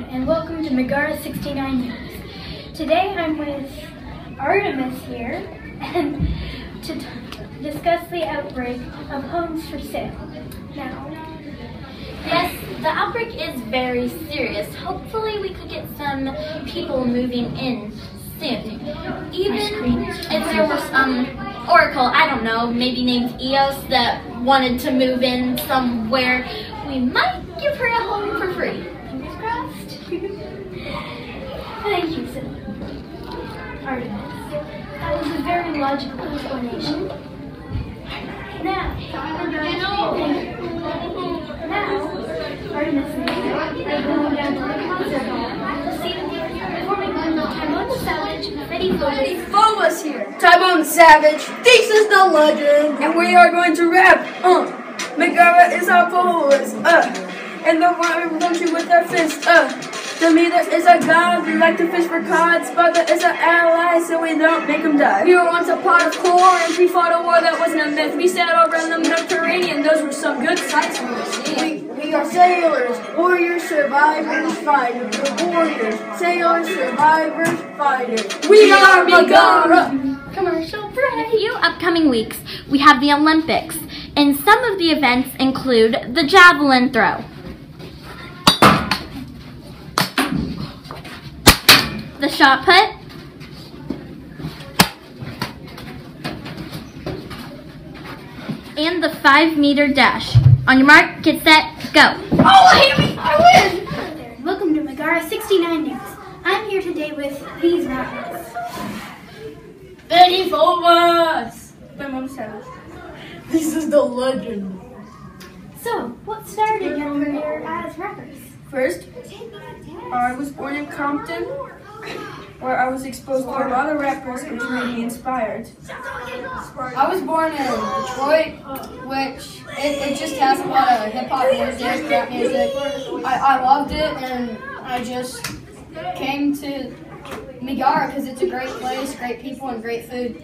and welcome to Megara 69 News. Today I'm with Artemis here and to discuss the outbreak of homes for sale. Now, yes, the outbreak is very serious. Hopefully we could get some people moving in soon. Even if there was some Oracle, I don't know, maybe named Eos that wanted to move in somewhere, we might give her a home for free. fingers crossed. Thank you, Artemis. That was a very logical explanation. Now, Artemis and I are going down to the concert hall to see them performing Timon the Savage, Freddy Phobos here. Timon the Savage, this is the legend, and we are going to rap. Megara is our Phobos, and the one we punch you with our fist, Demeter is a god, we like to fish for cod. Sparta is an ally, so we don't make him die. We were once a pot of core, and we fought a war that wasn't a myth. We sailed around the Mediterranean, those were some good sights we were seeing. We are sailors, warriors, survivors, fighters. Warriors, sailors, survivors, fighters. We are Megara! Commercial break. In a few upcoming weeks, we have the Olympics, and some of the events include the javelin throw, the shot put, and the 5-meter dash. On your mark, get set, go. Oh, I win! Hello there, and welcome to Megara 69 News. I'm here today with these rappers. Betty Phobos! Timon the Savage. This is the legend. So, what started your career as rappers? First, I was born in Compton, where I was exposed to a lot of rappers, which made me inspired. I was born in Detroit, which it just has a lot of hip-hop music, rap music. I loved it, and I just came to Megara because it's a great place, great people, and great food.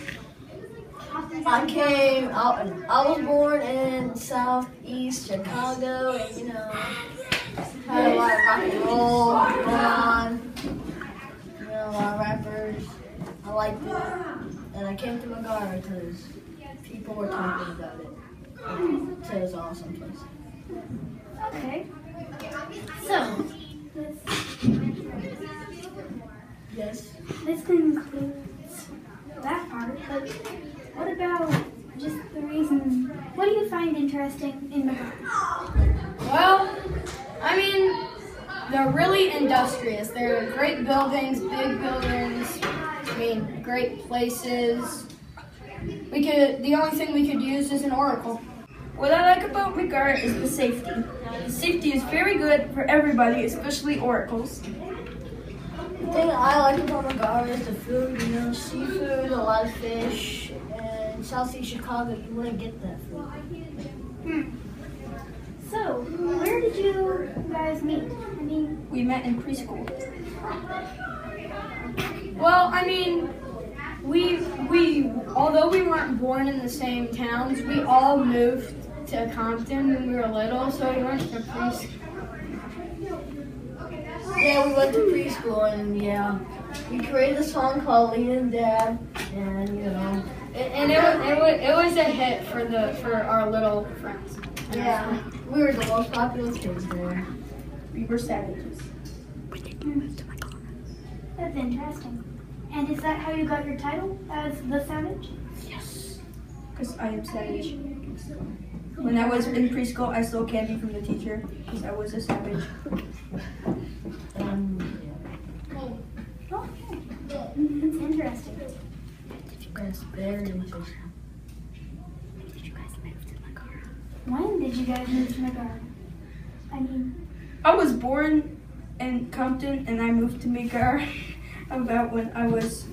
I was born in Southeast Chicago, and had a lot of rock and roll going on. A lot of rappers. I liked it, and I came to Megara because people were talking about it. So it was an awesome place. Okay. So, this concludes that part, but what about just the reason, what do you find interesting in Megara? Well, I mean, they're really industrious. They're great buildings, big buildings. I mean, great places. The only thing we could use is an Oracle. What I like about Megara is the safety. The safety is very good for everybody, especially oracles. The thing I like about Megara is the food, seafood, a lot of fish. And in Southeast Chicago, you wouldn't get that food. So, where did you guys meet? We met in preschool. Well, I mean, although we weren't born in the same towns, we all moved to Compton when we were little, so we went to preschool. Yeah, we went to preschool, and we created a song called Lean and Dad, and And it was a hit for our little friends. yeah, we were the most popular kids there. We were savages. That's interesting. And is that how you got your title, as the Savage? Yes. Because I am savage. When I was in preschool, I stole candy from the teacher because I was a savage. Okay. That's interesting. That's very interesting. When did you guys move to Megara? I was born in Compton and I moved to Megara about when I was...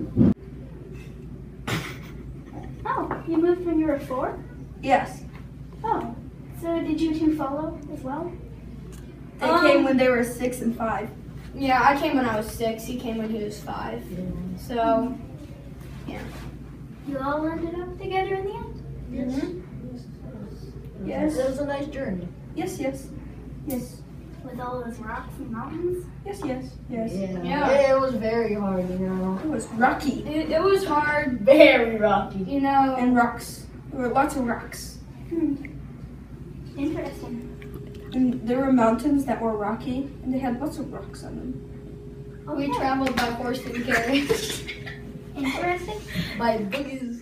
Oh, you moved when you were 4? Yes. Oh, so did you two follow as well? They came when they were 6 and 5. Yeah, I came when I was 6. He came when he was 5. So, yeah. You all ended up together in the end? Yes. Yes. It was a nice journey. Yes. with all those rocks and mountains? Yes. Yeah. It was very hard, you know. It was rocky. It was hard, Very rocky. you know. And rocks. There were lots of rocks. Interesting. And there were mountains that were rocky, and they had lots of rocks on them. We traveled by horse and carriage. Interesting. By boogies.